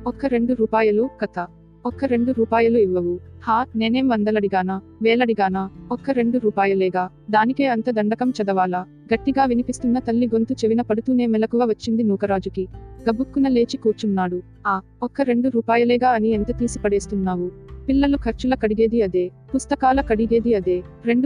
ఒక్క 2 రూపాయలు కథ. ఒక్క 2 రూపాయలు ఇవ్వవు. హా, నేనేం వందలడిగానా, వేలడిగానా? ఒక్క 2 రూపాయలేగా, దానికే అంత దండకం చదవాలా? గట్టిగా వినిపిస్తున్న తల్లి గొంతు చెవిన పడుతూనే మెలకువ వచ్చింది నూకరాజుకి. గబుక్కున లేచి కూర్చున్నాడు. ఒక్క 2 రూపాయలేగా అని ఎంత తీసి పడేస్తున్నావు? పిల్లలు ఖర్చుల కడిగేది అదే, పుస్తకాల కడిగేది అదే.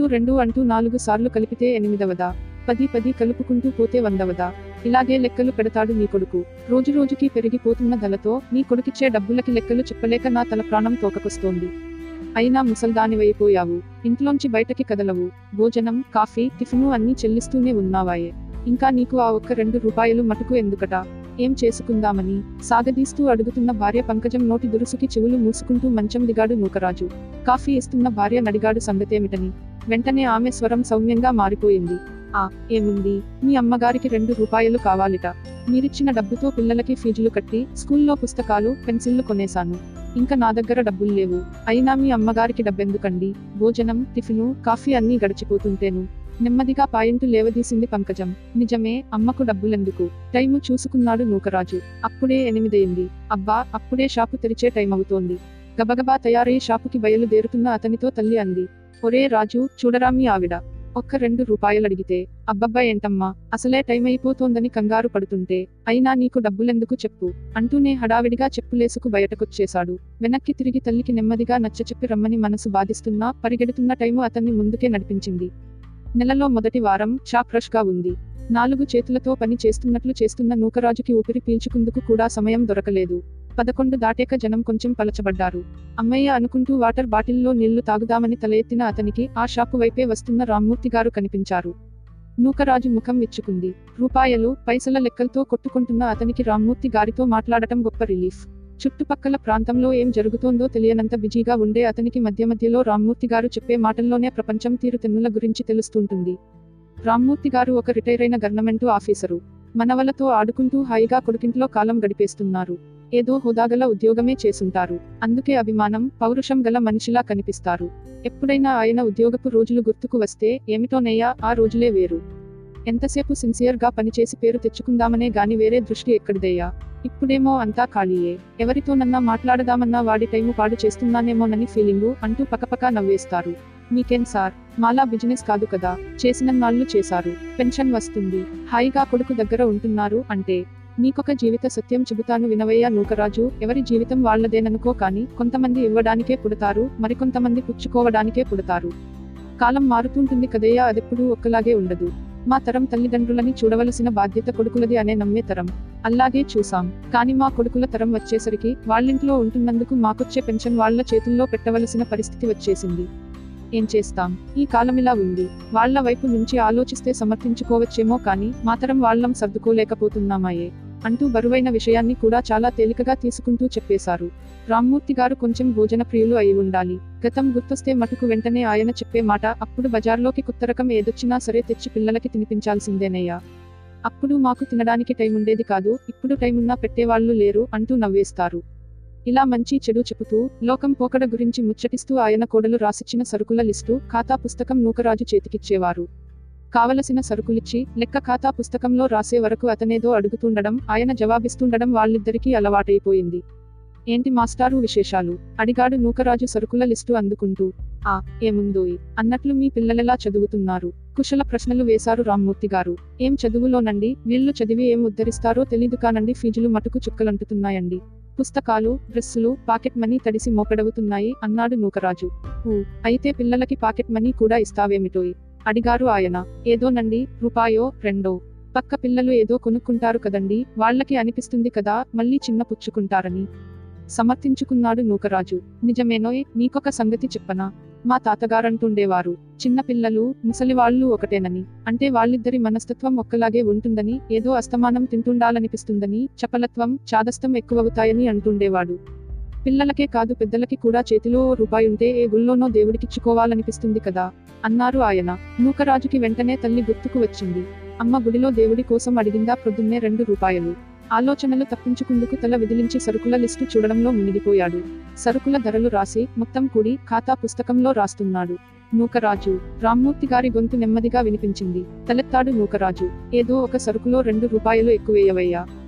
2 అంటూ 4 సార్లు కలిపితే 8వదా? 10 కలుపుకుంటూ పోతే 100వదా? ఇలాగే లెక్కలు పెడతాడు నీ కొడుకు. రోజురోజుకి పెరిగిపోతున్న ధరతో నీ కొడుకిచ్చే డబ్బులకి లెక్కలు చెప్పలేక నా తల ప్రాణం తోకకొస్తోంది. అయినా ముసల్దానివైపోయావు. ఇంట్లోంచి బయటకి కదలవు. భోజనం, కాఫీ, టిఫిను అన్నీ చెల్లిస్తూనే ఉన్నావాయే. ఇంకా నీకు ఆ ఒక్క 2 రూపాయలు మటుకు ఎందుకట? ఏం చేసుకుందామని? సాగదీస్తూ అడుగుతున్న భార్య పంకజం నోటి దురుసుకి చెవులు మూసుకుంటూ మంచం దిగాడు నూకరాజు. కాఫీ ఇస్తున్న భార్య నడిగాడు సంగతేమిటని. వెంటనే ఆమె స్వరం సౌమ్యంగా మారిపోయింది. ఏముంది? మీ అమ్మగారికి 2 రూపాయలు కావాలిట. మీరిచ్చిన డబ్బుతో పిల్లలకి ఫీజులు కట్టి, స్కూల్లో పుస్తకాలు, పెన్సిళ్లు కొనేశాను. ఇంకా నా దగ్గర డబ్బుల్లేవు. అయినా మీ అమ్మగారికి డబ్బెందుకండి? భోజనం, టిఫిను, కాఫీ అన్నీ గడిచిపోతుంటేను. నెమ్మదిగా పాయింటు లేవదీసింది పంకజం. నిజమే, అమ్మకు డబ్బులెందుకు? టైము చూసుకున్నాడు నూకరాజు. అప్పుడే 8 అయింది. అబ్బా, అప్పుడే షాపు తెరిచే టైమవుతోంది. గబగబా తయారై షాపుకి బయలుదేరుతున్న అతనితో తల్లి అంది. ఒరే రాజు, చూడరా మీ ఆవిడ ఒక్క 2 రూపాయలడిగితే. అబ్బబ్బా ఏంటమ్మా, అసలే టైమైపోతోందని కంగారు పడుతుంటే. అయినా నీకు డబ్బులెందుకు చెప్పు అంటూనే హడావిడిగా చెప్పులేసుకు బయటకొచ్చేశాడు. వెనక్కి తిరిగి తల్లికి నెమ్మదిగా నచ్చచెప్పి రమ్మని మనసు బాధిస్తున్నా పరిగెడుతున్న టైము అతన్ని ముందుకే నడిపించింది. నెలలో మొదటి వారం షాప్ రష్ గా ఉంది. 4 చేతులతో పని చేస్తున్నట్లు చేస్తున్న నూకరాజుకి ఊపిరి పీల్చుకుందుకు కూడా సమయం దొరకలేదు. 11 దాటాక జనం కొంచెం పలచబడ్డారు. అమ్మయ్య అనుకుంటూ వాటర్ బాటిల్లో నీళ్లు తాగుదామని తల ఎత్తిన అతనికి ఆ షాపు వైపే వస్తున్న రామ్మూర్తిగారు కనిపించారు. నూకరాజు ముఖం విచ్చుకుంది. రూపాయలు, పైసల లెక్కలతో కొట్టుకుంటున్న అతనికి రామ్మూర్తి గారితో మాట్లాడటం గొప్ప రిలీఫ్. చుట్టుపక్కల ప్రాంతంలో ఏం జరుగుతోందో తెలియనంత బిజీగా ఉండే అతనికి మధ్యలో రామ్మూర్తి గారు చెప్పే మాటల్లోనే ప్రపంచం తీరుతెన్నుల గురించి తెలుస్తుంటుంది. రామ్మూర్తి గారు ఒక రిటైరైన గవర్నమెంటు ఆఫీసరు. మనవలతో ఆడుకుంటూ హాయిగా కొడుకింట్లో కాలం గడిపేస్తున్నారు. ఏదో హోదాగల ఉద్యోగమే చేసుంటారు. అందుకే అభిమానం, పౌరుషం గల మనిషిలా కనిపిస్తారు. ఎప్పుడైనా ఆయన ఉద్యోగపు రోజులు గుర్తుకు వస్తే, ఏమిటోనయ్యా, ఆ రోజులే వేరు. ఎంతసేపు సిన్సియర్ గా పనిచేసి పేరు తెచ్చుకుందామనే గాని వేరే దృష్టి ఎక్కడిదయ్యా. ఇప్పుడేమో అంతా ఖాళీయే. ఎవరితోనన్నా మాట్లాడదామన్నా వాడి టైము పాడు చేస్తున్నానేమోనని ఫీలింగు అంటూ పకపకా నవ్వేస్తారు. మీకేం సార్, మాలా బిజినెస్ కాదు కదా, చేసినన్నాళ్ళు చేశారు, పెన్షన్ వస్తుంది, హాయిగా కొడుకు దగ్గర ఉంటున్నారు అంటే. నీకొక జీవిత సత్యం చెబుతాను వినవయ్యా నూకరాజు, ఎవరి జీవితం వాళ్లదేననుకో కానీ, కొంతమంది ఇవ్వడానికే పుడతారు, మరికొంతమంది పుచ్చుకోవడానికే పుడతారు. కాలం మారుతుంటుంది కదయ్యా, అదెప్పుడూ ఒక్కలాగే ఉండదు. మా తరం తల్లిదండ్రులని చూడవలసిన బాధ్యత కొడుకులది అనే నమ్మే తరం. అల్లాగే చూసాం. కాని మా కొడుకుల తరం వచ్చేసరికి, వాళ్ళింట్లో ఉంటున్నందుకు మాకొచ్చే పెన్షన్ వాళ్ల చేతుల్లో పెట్టవలసిన పరిస్థితి వచ్చేసింది. ఏం చేస్తాం, ఈ కాలమిలా ఉంది. వాళ్ల వైపు నుంచి ఆలోచిస్తే సమర్థించుకోవచ్చేమో కానీ, మాతరం వాళ్లం సర్దుకోలేకపోతున్నామాయే అంటూ బరువైన విషయాన్ని కూడా చాలా తేలికగా తీసుకుంటూ చెప్పేశారు. రామ్మూర్తి గారు కొంచెం భోజన ప్రియులు అయి ఉండాలి. గతం గుర్తొస్తే మటుకు వెంటనే ఆయన చెప్పే మాట, అప్పుడు బజార్లోకి కొత్తరకం ఏదొచ్చినా సరే తెచ్చి పిల్లలకి తినిపించాల్సిందేనయ్యా. అప్పుడు మాకు తినడానికి టైముండేది కాదు, ఇప్పుడు టైమున్నా పెట్టేవాళ్లు లేరు అంటూ నవ్వేస్తారు. ఇలా మంచి చెడు చెబుతూ, లోకం పోకడ గురించి ముచ్చటిస్తూ ఆయన కోడలు రాసిచ్చిన సరుకుల లిస్టు, ఖాతా పుస్తకం నూకరాజు చేతికిచ్చేవారు. కావలసిన సరుకులిచ్చి, లెక్క ఖాతా పుస్తకంలో రాసే వరకు అతనేదో అడుగుతుండడం, ఆయన జవాబిస్తుండడం వాళ్ళిద్దరికీ అలవాటైపోయింది. ఏంటి మాస్టారు విశేషాలు? అడిగాడు నూకరాజు సరుకుల లిస్టు అందుకుంటూ. ఏముందోయ్ అన్నట్లు మీ పిల్లలెలా చదువుతున్నారు? కుశల ప్రశ్నలు వేశారు రామ్మూర్తి గారు. ఏం చదువులోనండి, వీళ్ళు చదివి ఏం ఉద్ధరిస్తారో తెలీదు కానండి, ఫీజులు మటుకు చుక్కలంటుతున్నాయండి. పుస్తకాలు, డ్రెస్సులు, పాకెట్ మనీ తడిసి మోపెడవుతున్నాయి అన్నాడు నూకరాజు. అయితే పిల్లలకి పాకెట్ మనీ కూడా ఇస్తావేమిటోయ్ అడిగారు ఆయన. ఏదోనండి, రూపాయో, 2 పక్క పిల్లలు ఏదో కొనుక్కుంటారు కదండి, వాళ్ళకి అనిపిస్తుంది కదా, మళ్ళీ చిన్న పుచ్చుకుంటారని సమర్థించుకున్నాడు నూకరాజు. నిజమేనోయ్, నీకొక సంగతి చెప్పనా? మా తాతగారంటుండేవారు, చిన్న పిల్లలు, ముసలివాళ్లు ఒకటేనని. అంటే వాళ్ళిద్దరి మనస్తత్వం ఒక్కలాగే ఉంటుందని, ఏదో అస్తమానం తింటుండాలనిపిస్తుందని, చపలత్వం, చాదస్తం ఎక్కువవుతాయని అంటుండేవాడు. పిల్లలకే కాదు పెద్దలకి కూడా చేతిలో రూపాయుంటే ఏ గుళ్ళోనో దేవుడికిచ్చుకోవాలనిపిస్తుంది కదా అన్నారు ఆయన. నూకరాజుకి వెంటనే తల్లి గుర్తుకు వచ్చింది. అమ్మ గుడిలో దేవుడి కోసం అడిగిందా ప్రొద్దున్నే 2 రూపాయలు. ఆలోచనలు తప్పించుకుందుకు తల విదిలించి సరుకుల లిస్టు చూడడంలో మునిగిపోయాడు. సరుకుల ధరలు రాసి, మొత్తం కూడి, ఖాతా పుస్తకంలో రాస్తున్నాడు నూకరాజు. రామ్మూర్తి గారి గొంతు నెమ్మదిగా వినిపించింది. తలెత్తాడు నూకరాజు. ఏదో ఒక సరుకులో 2 రూపాయలు ఎక్కువేయవయ్యా.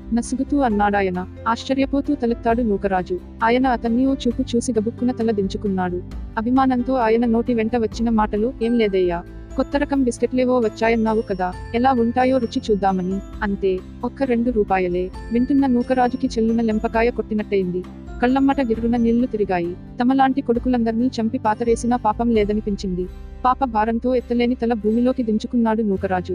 నసుగుతూ అన్నాడాయన. ఆశ్చర్యపోతూ తలెత్తాడు నూకరాజు. ఆయన అతన్ని ఓ చూపు చూసి గబుక్కున తల దించుకున్నాడు. అభిమానంతో ఆయన నోటి వెంట వచ్చిన మాటలు, ఏం లేదయ్యా, కొత్త రకం బిస్కెట్లేవో వచ్చాయన్నావు కదా, ఎలా ఉంటాయో రుచి చూద్దామని. అంతే, ఒక్క 2 రూపాయలే. వింటున్న నూకరాజుకి చెల్లున లెంపకాయ కొట్టినట్టయింది. కళ్ళమ్మట గిర్రున నీళ్లు తిరిగాయి. తమలాంటి కొడుకులందర్నీ చంపి పాతరేసినా పాపం లేదనిపించింది. పాప భారంతో ఎత్తలేని తల భూమిలోకి దించుకున్నాడు నూకరాజు.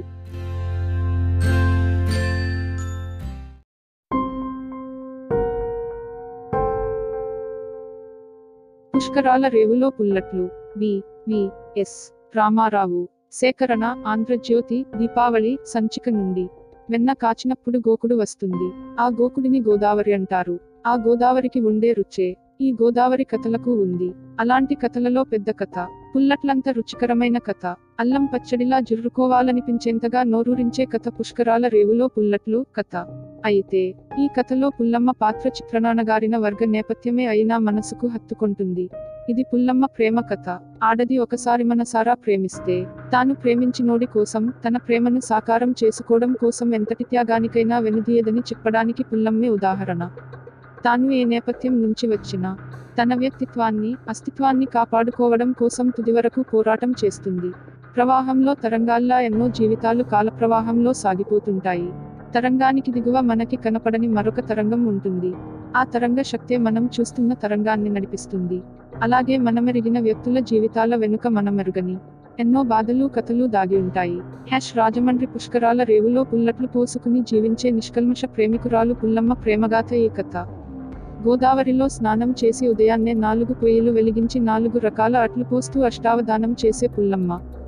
పుష్కరాల రేవులో పుల్లట్లు. వి.వి.ఎస్. రామారావు. సేకరణ ఆంధ్రజ్యోతి. దీపావళి సంచిక నుండి. వెన్న కాచినప్పుడు గోకుడు వస్తుంది. ఆ గోకుడిని గోదావరి అంటారు. ఆ గోదావరికి ఉండే రుచే ఈ గోదావరి కథలకు ఉంది. అలాంటి కథలలో పెద్ద కథ పుల్లట్లంత రుచికరమైన కథ, అల్లం పచ్చడిలా జుర్రుకోవాలనిపించేంతగా నోరూరించే కథ పుష్కరాల రేవులో పుల్లట్లు కథ. అయితే ఈ కథలో పుల్లమ్మ పాత్ర చిత్రనాన్నగారిన వర్గ నేపథ్యమే అయినా మనసుకు హత్తుకొంటుంది. ఇది పుల్లమ్మ ప్రేమ కథ. ఆడది ఒకసారి మనసారా ప్రేమిస్తే తాను ప్రేమించినోడి కోసం, తన ప్రేమను సాకారం చేసుకోవడం కోసం ఎంతటి త్యాగానికైనా వెనుదీయదని చెప్పడానికి పుల్లమ్మే ఉదాహరణ. తాను ఏ నేపథ్యం నుంచి వచ్చినా తన వ్యక్తిత్వాన్ని, అస్తిత్వాన్ని కాపాడుకోవడం కోసం తుదివరకు పోరాటం చేస్తుంది. ప్రవాహంలో తరంగాల్లా ఎన్నో జీవితాలు కాలప్రవాహంలో సాగిపోతుంటాయి. తరంగానికి దిగువ మనకి కనపడని మరొక తరంగం ఉంటుంది. ఆ తరంగ శక్తే మనం చూస్తున్న తరంగాన్ని నడిపిస్తుంది. అలాగే మనమెరిగిన వ్యక్తుల జీవితాల వెనుక మనమెరుగని ఎన్నో బాధలు, కథలు దాగి ఉంటాయి. రాజమండ్రి పుష్కరాల రేవులో పుల్లట్లు పోసుకుని జీవించే నిష్కల్మష ప్రేమికురాలు పుల్లమ్మ ప్రేమగాథ ఈ కథ. గోదావరిలో స్నానం చేసి ఉదయాన్నే 4 పొయ్యిలు వెలిగించి 4 రకాల అట్లు పోస్తూ అష్టావధానం చేసే పుల్లమ్మ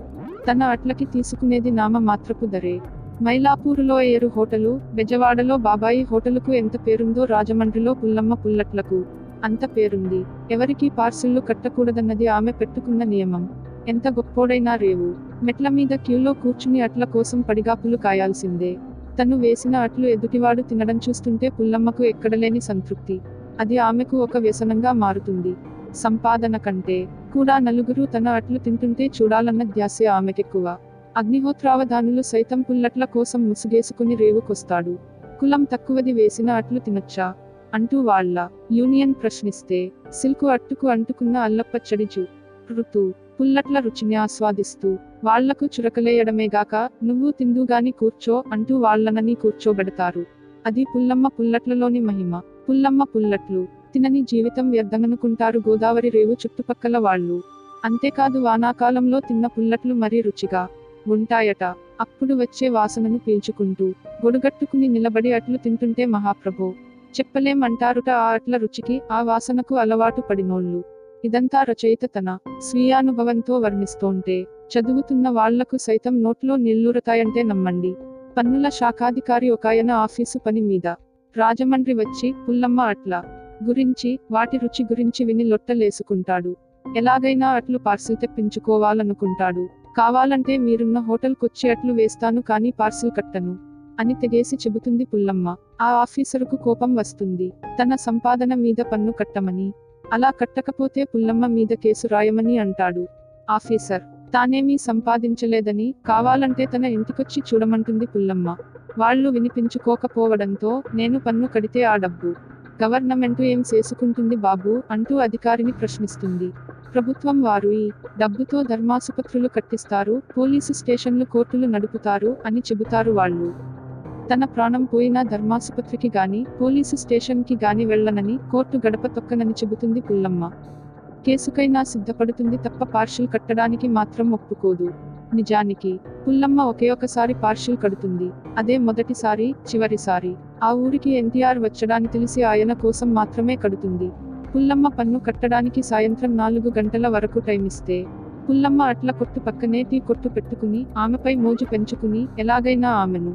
తన అట్లకి తీసుకునేది నామ మాత్రపు ధరే. మైలాపూరులో ఏరు హోటలు, బెజవాడలో బాబాయి హోటలుకు ఎంత పేరుందో రాజమండ్రిలో పుల్లమ్మ పుల్లట్లకు అంత పేరుంది. ఎవరికీ పార్సిళ్లు కట్టకూడదన్నది ఆమె పెట్టుకున్న నియమం. ఎంత గొప్పోడైనా రేవు మెట్ల మీద క్యూలో కూర్చుని అట్ల కోసం పడిగాపులు కాయాల్సిందే. తను వేసిన అట్లు ఎదుటివాడు తినడం చూస్తుంటే పుల్లమ్మకు ఎక్కడలేని సంతృప్తి. అది ఆమెకు ఒక వ్యసనంగా మారుతుంది. సంపాదన కంటే కూడా నలుగురు తన అట్లు తింటుంటే చూడాలన్న ధ్యాసే ఆమెకెక్కువ. అగ్నిహోత్రావధానులు సైతం పుల్లట్ల కోసం ముసుగేసుకుని రేవుకొస్తాడు. కులం తక్కువది వేసిన అట్లు తినొచ్చా అంటూ వాళ్ళ యూనియన్ ప్రశ్నిస్తే సిల్కు అట్టుకు అంటుకున్న అల్లపచ్చడి రుతు పుల్లట్ల రుచిని ఆస్వాదిస్తూ వాళ్లకు చురకలేయడమేగాక నువ్వు తిందుగాని కూర్చో అంటూ వాళ్లనని కూర్చోబెడతారు. అది పుల్లమ్మ పుల్లట్లలోని మహిమ. పుల్లమ్మ పుల్లట్లు తినని జీవితం వ్యర్థమనుకుంటారు గోదావరి రేవు చుట్టుపక్కల వాళ్ళు. అంతేకాదు వానాకాలంలో తిన్న పుల్లట్లు మరీ రుచిగా ఉంటాయట. అప్పుడు వచ్చే వాసనను పీల్చుకుంటూ గొడుగట్టుకుని నిలబడి అట్లు తింటుంటే మహాప్రభో చెప్పలేమంటారుట ఆ అట్ల రుచికి, ఆ వాసనకు అలవాటు పడినోళ్ళు. ఇదంతా రచయిత తన స్వీయానుభవంతో వర్ణిస్తోంటే చదువుతున్న వాళ్లకు సైతం నోట్లో నీళ్లూరతాయంటే నమ్మండి. పన్నుల శాఖాధికారి ఒకాయన ఆఫీసు పని మీద రాజమండ్రి వచ్చి పుల్లమ్మ అట్ల గురించి, వాటి రుచి గురించి విని లొట్టలేసుకుంటాడు. ఎలాగైనా అట్లు పార్సిల్ తెప్పించుకోవాలనుకుంటాడు. కావాలంటే మీరున్న హోటల్కొచ్చి అట్లు వేస్తాను కానీ పార్సిల్ కట్టను అని తెగేసి చెబుతుంది పుల్లమ్మ. ఆ ఆఫీసరుకు కోపం వస్తుంది. తన సంపాదన మీద పన్ను కట్టమని, అలా కట్టకపోతే పుల్లమ్మ మీద కేసు రాయమని అంటాడు. ఆఫీసర్ తానేమీ సంపాదించలేదని, కావాలంటే తన ఇంటికొచ్చి చూడమంటుంది పుల్లమ్మ. వాళ్ళు వినిపించుకోకపోవడంతో నేను పన్ను కడితే ఆ డబ్బు గవర్నమెంటు ఏం చేసుకుంటుంది బాబూ అంటూ అధికారిని ప్రశ్నిస్తుంది. ప్రభుత్వం వారు ఈ డబ్బుతో ధర్మాసుపత్రులు కట్టిస్తారు, పోలీసు స్టేషన్లు, కోర్టులు నడుపుతారు అని చెబుతారు వాళ్ళు. తన ప్రాణం పోయినా ధర్మాసుపత్రికి గాని, పోలీసు స్టేషన్కి గాని వెళ్లనని, కోర్టు గడప తొక్కనని చెబుతుంది పుల్లమ్మ. కేసుకైనా సిద్ధపడుతుంది తప్ప పార్షిల్ కట్టడానికి మాత్రం ఒప్పుకోదు. నిజానికి పుల్లమ్మ ఒకే ఒకసారి పార్షిల్ కడుతుంది. అదే మొదటిసారి, చివరిసారి. ఆ ఊరికి ఎన్టీఆర్ వచ్చడాని తెలిసి ఆయన కోసం మాత్రమే కడుతుంది. పుల్లమ్మ పన్ను కట్టడానికి సాయంత్రం 4 గంటల వరకు టైమిస్తే పుల్లమ్మ అట్ల కొట్టు పక్కనే టీ కొట్టు పెట్టుకుని, ఆమెపై మోజు పెంచుకుని ఎలాగైనా ఆమెను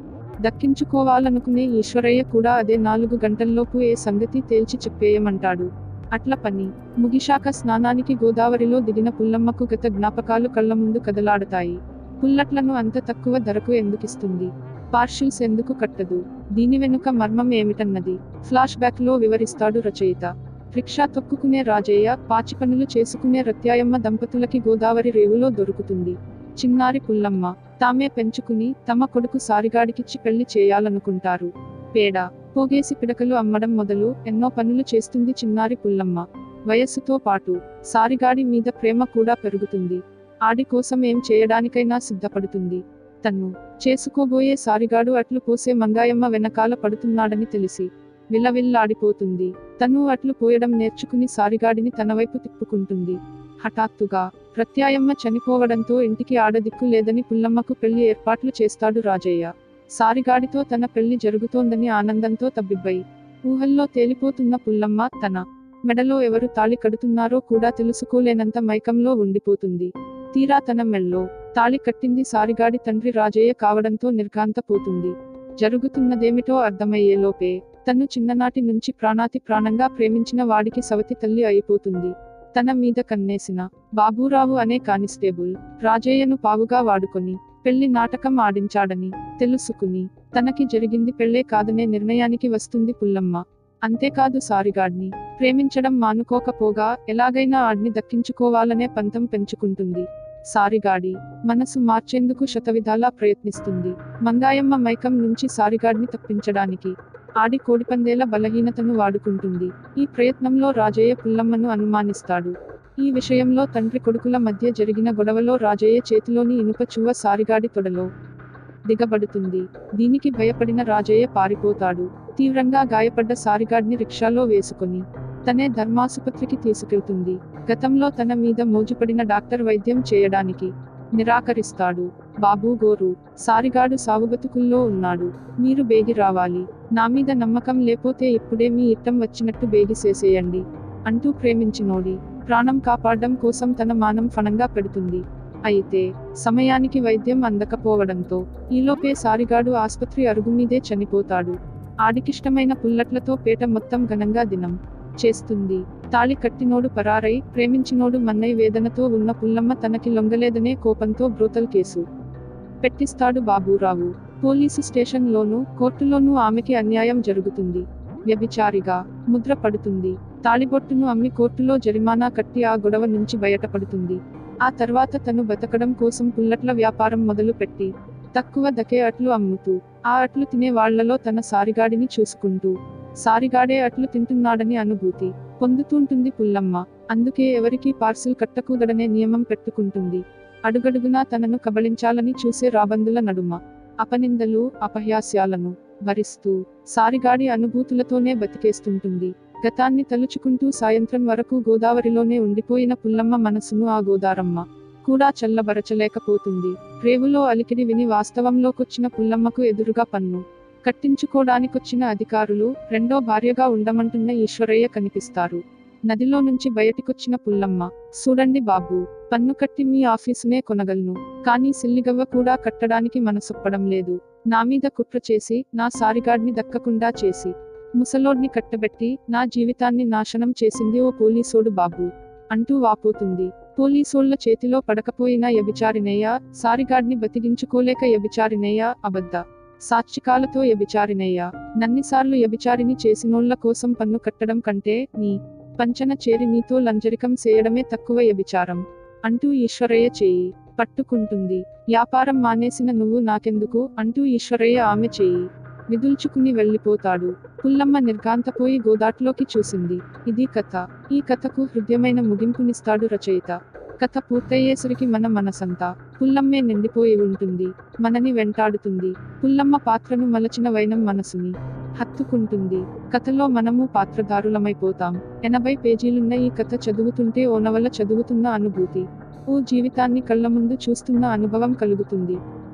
దక్కించుకోవాలనుకునే ఈశ్వరయ్య కూడా అదే 4 గంటల్లోపు ఏ సంగతి తేల్చి చెప్పేయమంటాడు. అట్ల పని ముగిశాక స్నానానికి గోదావరిలో దిగిన పుల్లమ్మకు గత జ్ఞాపకాలు కళ్ల ముందు కదలాడతాయి. పుల్లట్లను అంత తక్కువ ధరకు ఎందుకిస్తుంది? పార్షిల్స్ ఎందుకు కట్టదు? దీని వెనుక మర్మం ఏమిటన్నది ఫ్లాష్ బ్యాక్ లో వివరిస్తాడు రచయిత. రిక్షా తొక్కుకునే రాజయ్య, పాచిపనులు చేసుకునే రత్యాయమ్మ దంపతులకి గోదావరి రేవులో దొరుకుతుంది చిన్నారి పుల్లమ్మ. తామే పెంచుకుని తమ కొడుకు సారిగాడికిచ్చి పెళ్లి చేయాలనుకుంటారు. పేడ పోగేసి పిడకలు అమ్మడం మొదలు ఎన్నో పనులు చేస్తుంది చిన్నారి పుల్లమ్మ. వయస్సుతో పాటు సారిగాడి మీద ప్రేమ కూడా పెరుగుతుంది. ఆడి కోసం ఏం చేయడానికైనా సిద్ధపడుతుంది. తన్ను చేసుకోబోయే సారిగాడు అట్లు పోసే మంగాయమ్మ వెనకాల పడుతున్నాడని తెలిసి విలవిల్లాడిపోతుంది. తను అట్లు పోయడం నేర్చుకుని సారిగాడిని తనవైపు తిప్పుకుంటుంది. హఠాత్తుగా ప్రత్యాయమ్మ చనిపోవడంతో ఇంటికి ఆడదిక్కు లేదని పుల్లమ్మకు పెళ్లి ఏర్పాట్లు చేస్తాడు రాజయ్య. సారిగాడితో తన పెళ్లి జరుగుతోందని ఆనందంతో తబ్బిబ్బై ఊహల్లో తేలిపోతున్న పుల్లమ్మ తన మెడలో ఎవరు తాళి కడుతున్నారో కూడా తెలుసుకోలేనంత మైకంలో ఉండిపోతుంది. తీరా తన మెళ్ళో తాళి కట్టింది సారిగాడి తండ్రి రాజయ్య కావడంతో నిర్ఘాంతపోతుంది. జరుగుతున్నదేమిటో అర్థమయ్యేలోపే తను చిన్ననాటి నుంచి ప్రాణాతి ప్రాణంగా ప్రేమించిన వాడికి సవతి తల్లి అయిపోతుంది. తన మీద కన్నేసిన బాబూరావు అనే కానిస్టేబుల్ రాజయ్యను పావుగా వాడుకొని పెళ్లి నాటకం ఆడించాడని తెలుసుకుని తనకి జరిగింది పెళ్లే కాదనే నిర్ణయానికి వస్తుంది పుల్లమ్మ. అంతేకాదు సారిగాడ్ని ప్రేమించడం మానుకోకపోగా ఎలాగైనా ఆడ్ని దక్కించుకోవాలనే పంతం పెంచుకుంటుంది. సారిగాడి మనసు మార్చేందుకు శతవిధాలా ప్రయత్నిస్తుంది. మంగాయమ్మ మైకం నుంచి సారిగాడ్ని తప్పించడానికి ఆడి కోడిపందేల బలహీనతను వాడుకుంటుంది. ఈ ప్రయత్నంలో రాజయ్య పుల్లమ్మను అనుమానిస్తాడు. ఈ విషయంలో తండ్రి కొడుకుల మధ్య జరిగిన గొడవలో రాజయ్య చేతిలోని ఇనుప చువ్వ సారిగాడి తొడలో దిగబడుతుంది. దీనికి భయపడిన రాజయ్య పారిపోతాడు. తీవ్రంగా గాయపడ్డ సారిగాడ్ని రిక్షాలో వేసుకొని తనే ధర్మాసుపత్రికి తీసుకెళ్తుంది. గతంలో తన మీద మోజుపడిన డాక్టర్ వైద్యం చేయడానికి నిరాకరిస్తాడు. బాబూ గోరు సారిగాడు సావుబతుకుల్లో ఉన్నాడు. మీరు బేగి రావాలి. నా మీద నమ్మకం లేపోతే ఇప్పుడే మీ ఇట్టం వచ్చినట్టు బేగి చేసేయండి అంటూ ప్రేమించినోడి ప్రాణం కాపాడడం కోసం తన మానం ఫణంగా పెడుతుంది. అయితే సమయానికి వైద్యం అందకపోవడంతో ఈలోపే సారిగాడు ఆస్పత్రి అరుగుమీదే చనిపోతాడు. ఆడికిష్టమైన పుల్లట్లతో పేట మొత్తం ఘనంగా దినం చేస్తుంది. తాళి కట్టినోడు పరారై ప్రేమించినోడు మన్నై వేదనతో ఉన్న పుల్లమ్మ తనకి లొంగలేదనే కోపంతో బ్రోతల్ కేసు పెట్టిస్తాడు బాబూరావు. పోలీసు స్టేషన్లోనూ కోర్టులోనూ ఆమెకి అన్యాయం జరుగుతుంది. వ్యభిచారిగా ముద్ర పడుతుంది. తాళిబొట్టును అమ్మి కోర్టులో జరిమానా కట్టి ఆ గొడవ నుంచి బయటపడుతుంది. ఆ తర్వాత తను బతకడం కోసం పుల్లట్ల వ్యాపారం మొదలు పెట్టి తక్కువ ధకే అట్లు అమ్ముతూ ఆ అట్లు తినే వాళ్లలో తన సారిగాడిని చూసుకుంటూ సారిగాడే అట్లు తింటున్నాడని అనుభూతి పొందుతుంటుంది పుల్లమ్మ. అందుకే ఎవరికీ పార్సిల్ కట్టకూడదనే నియమం పెట్టుకుంటుంది. అడుగడుగునా తనను కబళించాలని చూసే రాబందుల నడుమ అపనిందలు అపహ్యాస్యాలను భరిస్తూ సారిగాడి అనుభూతులతోనే బతికేస్తుంటుంది. గతాన్ని తలుచుకుంటూ సాయంత్రం వరకు గోదావరిలోనే ఉండిపోయిన పుల్లమ్మ మనసును ఆ గోదారమ్మ కూడా చల్లబరచలేకపోతుంది. రేవులో అలికిడి విని వాస్తవంలోకొచ్చిన పుల్లమ్మకు ఎదురుగా పన్ను కట్టించుకోడానికొచ్చిన అధికారులు రెండో భార్యగా ఉండమంటున్న ఈశ్వరయ్య కనిపిస్తారు. నదిలో నుంచి బయటికొచ్చిన పుల్లమ్మ, చూడండి బాబూ, పన్ను కట్టి మీ ఆఫీసునే కొనగలను, కానీ సిల్లిగవ్వ కూడా కట్టడానికి మనసొప్పడం లేదు. నా మీద కుట్ర చేసి నా సారిగాడ్ని దక్కకుండా చేసి ముసలోడ్ని కట్టబెట్టి నా జీవితాన్ని నాశనం చేసింది ఓ పోలీసోడు బాబూ అంటూ వాపోతుంది. పోలీసోళ్ల చేతిలో పడకపోయినా యభిచారినయ్య, సారిగాడ్ని బతికించుకోలేక యభిచారినయ్య, అబద్ధ సాక్షికాలతో యభిచారినయ్య, నన్నిసార్లు యభిచారిని చేసినోళ్ల కోసం పన్ను కట్టడం కంటే నీ పంచన చేరి నీతో లంజరికం చేయడమే తక్కువ యభిచారం అంటూ ఈశ్వరయ్య చేయి పట్టుకుంటుంది. వ్యాపారం మానేసిన నువ్వు నాకెందుకు అంటూ ఈశ్వరయ్య ఆమె చేయి విదుల్చుకుని వెళ్ళిపోతాడు. పుల్లమ్మ నిర్ఘాంతపోయి గోదాట్లోకి చూసింది. ఇది కథ. ఈ కథకు హృదయమైన ముగింపునిస్తాడు రచయిత. కథ పూర్తయ్యేసరికి మన మనసంతా పుల్లమ్మే నిండిపోయి ఉంటుంది. మనని వెంటాడుతుంది. పుల్లమ్మ పాత్రను మలచిన వైనం మనసుని హత్తుకుంటుంది. కథలో మనము పాత్రధారులమైపోతాం. 80 పేజీలున్న ఈ కథ చదువుతుంటే ఓ నవల చదువుతున్న అనుభూతి, ఓ జీవితాన్ని కళ్ళ ముందు చూస్తున్న అనుభవం కలుగుతుంది.